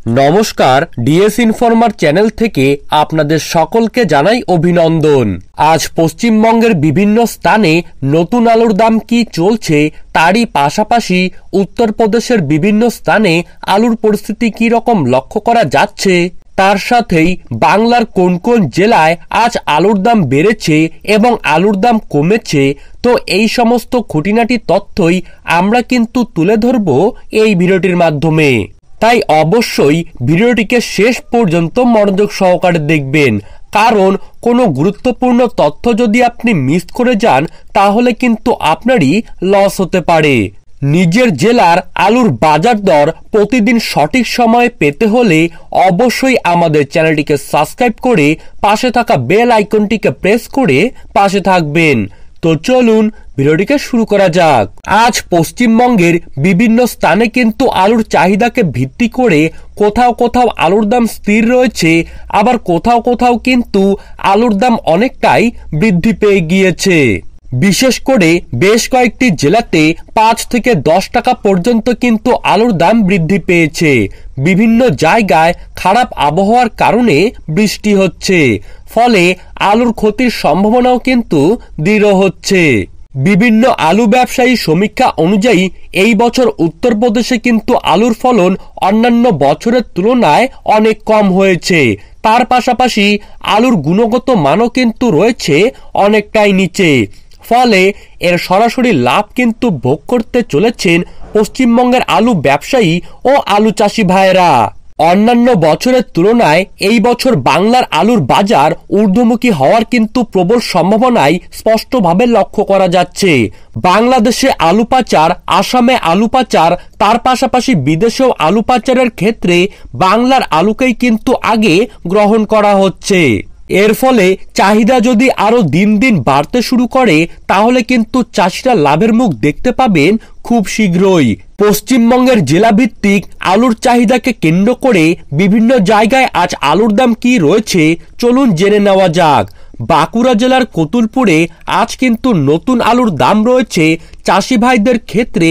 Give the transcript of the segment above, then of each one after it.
নমস্কার, DS informer channel থেকে আপনাদের সকলকে জানাই অভিনন্দন। আজ পশ্চিমবঙ্গের বিভিন্ন স্থানে নতুন আলুর দাম কি চলছে তারই পাশাপাশি উত্তরপ্রদেশের বিভিন্ন স্থানে আলুর পরিস্থিতি কি রকম লক্ষ্য করা যাচ্ছে, তার সাথেই বাংলার কোন কোন জেলায় আজ আলুর দাম বেড়েছে এবং আলুর দাম কমেছে, তো এই সমস্ত খুঁটিনাটি তথ্যই আমরা কিন্তু তুলে ধরব এই ভিডিওটির মাধ্যমে। তাই অবশ্যই ভিডিওটিকে শেষ পর্যন্ত মনোযোগ সহকারে দেখবেন, কারণ কোনো গুরুত্বপূর্ণ তথ্য যদি আপনি মিস করে যান তাহলে কিন্তু আপনারই লস হতে পারে। নিজের জেলার আলুর বাজার দর প্রতিদিন সঠিক সময়ে পেতে হলে অবশ্যই আমাদের চ্যানেলটিকে সাবস্ক্রাইব করে পাশে থাকা বেল আইকনটিকে প্রেস করে পাশে থাকবেন। তো চলুন ভিডিওটিকে শুরু করা যাক। আজ পশ্চিমবঙ্গের বিভিন্ন স্থানে কিন্তু আলুর চাহিদাকে ভিত্তি করে কোথাও কোথাও আলুর দাম স্থির রয়েছে, আবার কোথাও কোথাও কিন্তু আলুর দাম অনেকটাই বৃদ্ধি পেয়ে গিয়েছে। বিশেষ করে বেশ কয়েকটি জেলাতে 5 থেকে 10 টাকা পর্যন্ত কিন্তু আলুর দাম বৃদ্ধি পেয়েছে। বিভিন্ন জায়গায় খারাপ আবহাওয়ার কারণে বৃষ্টি হচ্ছে, ফলে আলুর ক্ষতির সম্ভাবনাও কিন্তু দৃঢ় হচ্ছে। বিভিন্ন আলু ব্যবসায়ী সমীক্ষা অনুযায়ী এই বছর উত্তরপ্রদেশে কিন্তু আলুর ফলন অন্যান্য বছরের তুলনায় অনেক কম হয়েছে। তার পাশাপাশি আলুর গুণগত মানও কিন্তু রয়েছে অনেকটাই নিচে, ফলে এর সরাসরি লাভ কিন্তু ভোগ করতে চলেছেন পশ্চিমবঙ্গের আলু ব্যবসায়ী ও আলু চাষি ভাইয়েরা। অন্যান্য বছরের তুলনায় এই বছর বাংলার আলুর বাজার ঊর্ধ্বমুখী হওয়ার কিন্তু প্রবল সম্ভাবনাই স্পষ্টভাবে লক্ষ্য করা যাচ্ছে। বাংলাদেশে আলু পাচার, আসামে আলু পাচার, তার পাশাপাশি বিদেশেও আলু পাচারের ক্ষেত্রে বাংলার আলুকেই কিন্তু আগে গ্রহণ করা হচ্ছে। এর ফলে চাহিদা যদি আরো দিন দিন বাড়তে শুরু করে তাহলে কিন্তু চাষিরা লাভের মুখ দেখতে পাবেন খুব শীঘ্রই। পশ্চিমবঙ্গের জেলাভিত্তিক আলুর চাহিদাকে কেন্দ্র করে বিভিন্ন জায়গায় আজ আলুর দাম কি রয়েছে চলুন জেনে নেওয়া যাক। বাঁকুড়া জেলার কতুলপুরে আজ কিন্তু নতুন আলুর দাম রয়েছে চাষি ভাইদের ক্ষেত্রে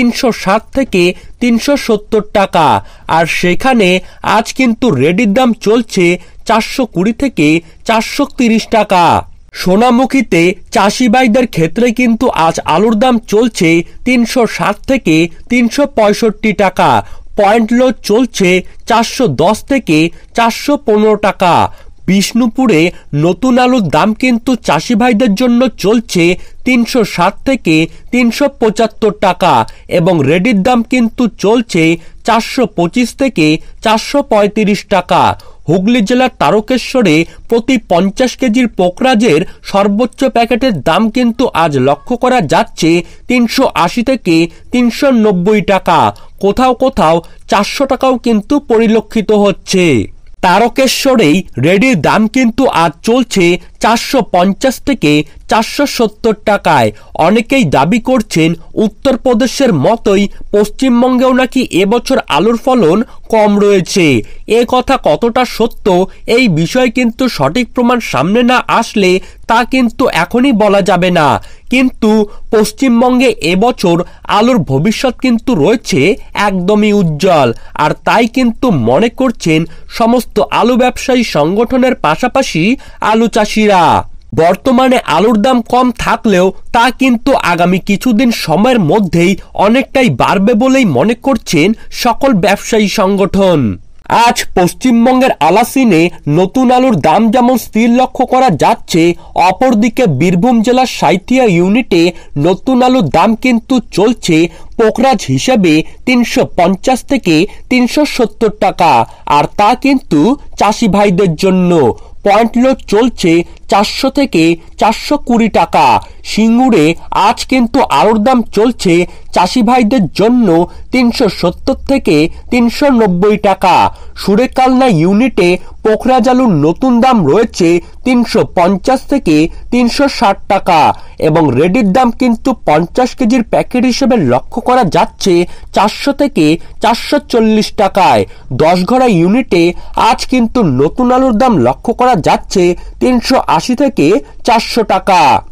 360 থেকে 370 টাকা, আর সেখানে আজ কিন্তু রেডির দাম চলছে 420 থেকে 430 টাকা। সোনামুখীতে চাষি ভাইদের ক্ষেত্রে কিন্তু আজ আলুর দাম চলছে 360 থেকে 365 টাকা। পয়েন্ট লোড চলছে 410 থেকে 415 টাকা। বিষ্ণুপুরে নতুন আলুর দাম কিন্তু চাষি ভাইদের জন্য চলছে 360 থেকে 375 টাকা এবং রেডির দাম কিন্তু চলছে 425 থেকে 435 টাকা। হুগলি জেলার তারকেশ্বরে প্রতি 50 কেজির পোকরাজের সর্বোচ্চ প্যাকেটের দাম কিন্তু আজ লক্ষ্য করা যাচ্ছে 380 থেকে 390 টাকা। কোথাও কোথাও 400 টাকাও কিন্তু পরিলক্ষিত হচ্ছে। তারকেশ্বরেই রেডির দাম কিন্তু আজ চলছে 450 থেকে 470 টাকায়। অনেকেই দাবি করছেন উত্তরপ্রদেশের মতোই পশ্চিমবঙ্গেও নাকি এবছর আলুর ফলন কম রয়েছে। এ কথা কতটা সত্য এই বিষয়ে কিন্তু সঠিক প্রমাণ সামনে না আসলে তা কিন্তু এখনই বলা যাবে না, কিন্তু পশ্চিমবঙ্গে এবছর আলুর ভবিষ্যৎ কিন্তু রয়েছে একদমই উজ্জ্বল, আর তাই কিন্তু মনে করছেন সমস্ত আলু ব্যবসায়ী সংগঠনের পাশাপাশি আলু চাষিরা। বর্তমানে আলুর দাম কম থাকলেও তা কিন্তু আগামী কিছুদিন সময়ের মধ্যেই অনেকটাই বাড়বে বলেই মনে করছেন সকল ব্যবসায়ী সংগঠন। আজ পশ্চিমবঙ্গের আলাসিনে নতুন আলুর দাম যেমন স্থির লক্ষ্য করা যাচ্ছে, অপরদিকে বীরভূম জেলার সাঁইথিয়া ইউনিটে নতুন আলুর দাম কিন্তু চলছে পোকরাজ হিসেবে 350 থেকে 370 টাকা, আর তা কিন্তু চাষি ভাইদের জন্য। পয়েন্ট লোড চলছে 400 থেকে 420 টাকা। সিঙ্গুরে আজ কিন্তু আলুর দাম চলছে চাষি ভাইদের জন্য 370 থেকে 390 টাকা। সুরেকালনা ইউনিটে পোকরাজ আলুর নতুন দাম রয়েছে 350 থেকে 360 টাকা এবং রেডির দাম কিন্তু 50 কেজির প্যাকেট হিসেবে লক্ষ্য করা যাচ্ছে 400 থেকে 440 টাকায়। 10 ঘড়া ইউনিটে আজ কিন্তু নতুন আলুর দাম লক্ষ্য করা যাচ্ছে 380 থেকে 400 টাকা।